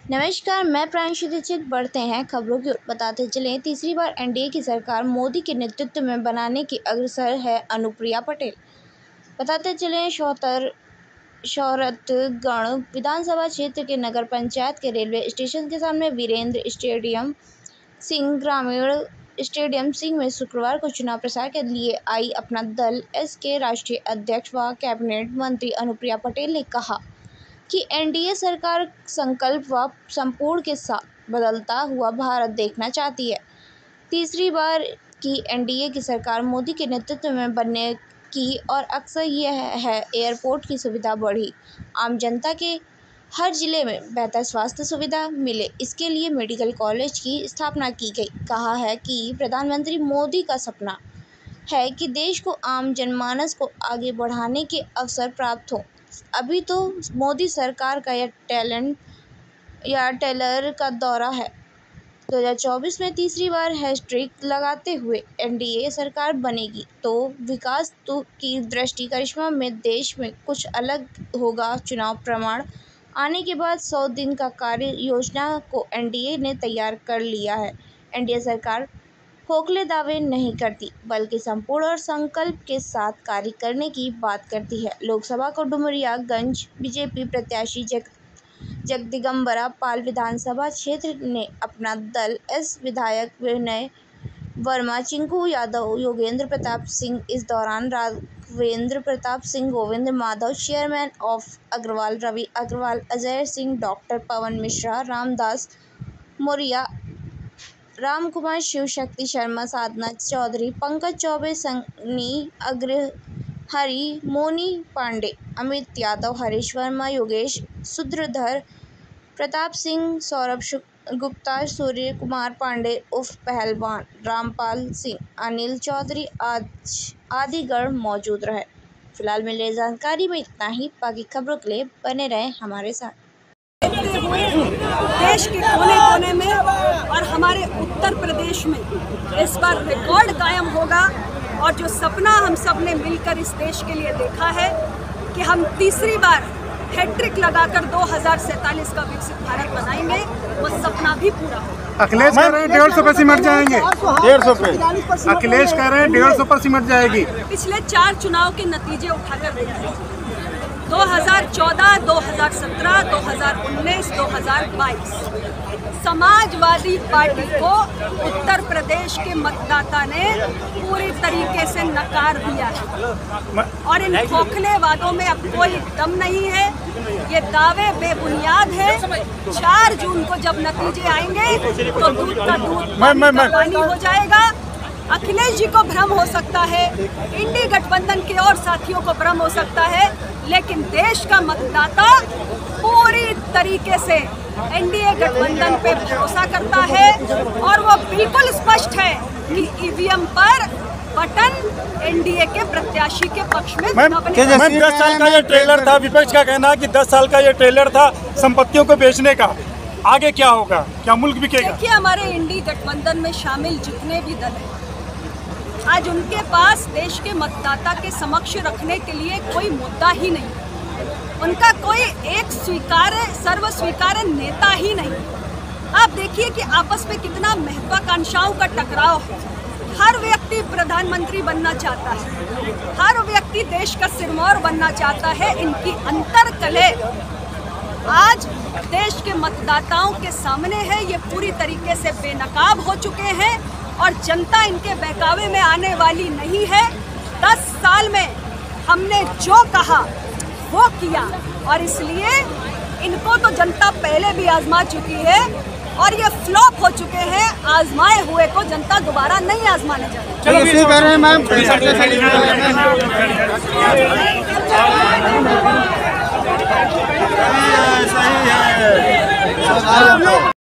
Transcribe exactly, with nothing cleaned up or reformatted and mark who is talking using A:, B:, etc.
A: नमस्कार, मैं प्रांशु दीक्षित। बढ़ते हैं खबरों की ओर। बताते चलें, तीसरी बार एनडीए की सरकार मोदी के नेतृत्व में बनाने की अग्रसर है अनुप्रिया पटेल। बताते चलें, शौहतर शौहरतगढ़ विधानसभा क्षेत्र के नगर पंचायत के रेलवे स्टेशन के सामने वीरेंद्र स्टेडियम सिंह ग्रामीण स्टेडियम सिंह में शुक्रवार को चुनाव प्रचार के लिए आई अपना दल एस के राष्ट्रीय अध्यक्ष व कैबिनेट मंत्री अनुप्रिया पटेल ने कहा कि एनडीए सरकार संकल्प व संपूर्ण के साथ बदलता हुआ भारत देखना चाहती है। तीसरी बार की एनडीए की सरकार मोदी के नेतृत्व में बनने की और अक्सर यह है एयरपोर्ट की सुविधा बढ़ी, आम जनता के हर जिले में बेहतर स्वास्थ्य सुविधा मिले, इसके लिए मेडिकल कॉलेज की स्थापना की गई। कहा है कि प्रधानमंत्री मोदी का सपना है कि देश को आम जनमानस को आगे बढ़ाने के अवसर प्राप्त हो। अभी तो मोदी सरकार का यह टैलेंट या टेलर का दौरा है। दो हज़ार चौबीस में तीसरी बार हैट्रिक लगाते हुए एनडीए सरकार बनेगी तो विकास तो की दृष्टि करिश्मा में देश में कुछ अलग होगा। चुनाव प्रमाण आने के बाद सौ दिन का कार्य योजना को एनडीए ने तैयार कर लिया है। एनडीए सरकार खोखले दावे नहीं करती, बल्कि संपूर्ण और संकल्प के साथ कार्य करने की बात करती है। लोकसभा को डुमरियागंज बीजेपी प्रत्याशी जग जगदिगंबरा पाल विधानसभा क्षेत्र ने अपना दल एस विधायक विनय वर्मा, चिंकू यादव, योगेंद्र प्रताप सिंह, इस दौरान Raghavendra Pratap Singh, Govind Madhav, chairman of Agarwal, Ravi Agarwal, Ajay Singh, doctor Pawan Mishra, Ramdas Maurya, Ram Kumar, Shiv Shakti Sharma, साधना चौधरी, पंकज चौबे, सन्नी अग्रहरि, मोनी पांडे, अमित यादव, हरीश वर्मा, योगेश सूत्रधर, प्रताप सिंह, सौरभ गुप्ता, सूर्य कुमार पांडे उर्फ पहलवान, रामपाल सिंह, अनिल चौधरी आदि गण मौजूद रहे। फिलहाल मिले जानकारी में इतना ही। बाकी खबरों के लिए बने रहें हमारे साथ।
B: देश के कोने कोने में और हमारे उत्तर प्रदेश में इस बार रिकॉर्ड कायम होगा और जो सपना हम सब ने मिलकर इस देश के लिए देखा है कि हम तीसरी बार हैट्रिक लगाकर दो हज़ार सैंतालीस का विकसित भारत बनाएंगे, वो सपना भी पूरा होगा।
C: अखिलेश कह रहे हैं डेढ़ सौ पर सिमट जाएंगे, डेढ़ सौ पे अखिलेश कह रहे हैं डेढ़ सौ पर सिमट जाएगी।
B: पिछले चार चुनाव के नतीजे उठाकर देखिए, दो हज़ार चौदह, दो हज़ार सत्रह, दो हज़ार उन्नीस, दो हज़ार बाईस समाजवादी पार्टी को उत्तर प्रदेश के मतदाता ने पूरी तरीके से नकार दिया है और इन खोखले वादों में अब कोई दम नहीं है। ये दावे बेबुनियाद है। चार जून को जब नतीजे आएंगे तो दूध का दूध पानी हो जाएगा। अखिलेश जी को भ्रम हो सकता है, इंडी गठबंधन के और साथियों को भ्रम हो सकता है, लेकिन देश का मतदाता पूरी तरीके से एनडीए गठबंधन पे भरोसा करता है और वो बिल्कुल स्पष्ट है कि ईवीएम पर बटन एनडीए के प्रत्याशी के पक्ष में दबने।
C: दस साल का ये ट्रेलर था, विपक्ष का कहना है कि दस साल का ये ट्रेलर था संपत्तियों को बेचने का। आगे क्या होगा? क्या मुल्क बिकेगा?
B: देखिए, हमारे इंडी गठबंधन में शामिल जितने भी दल हैं, आज उनके पास देश के मतदाता के समक्ष रखने के लिए कोई मुद्दा ही नहीं, उनका कोई एक स्वीकार्य सर्व स्वीकार्य नेता ही नहीं। आप देखिए कि आपस में कितना महत्वाकांक्षाओं का टकराव है। हर व्यक्ति प्रधानमंत्री बनना चाहता है, हर व्यक्ति देश का सिरमौर बनना चाहता है। इनकी अंतर कलह आज देश के मतदाताओं के सामने है। ये पूरी तरीके से बेनकाब हो चुके हैं और जनता इनके बहकावे में आने वाली नहीं है। दस साल में हमने जो कहा वो किया और इसलिए इनको तो जनता पहले भी आजमा चुकी है और ये फ्लॉप हो चुके हैं। आजमाए हुए को जनता दोबारा नहीं आजमाने जाएगी।
C: चलो इसी कह रहे हैं मैम।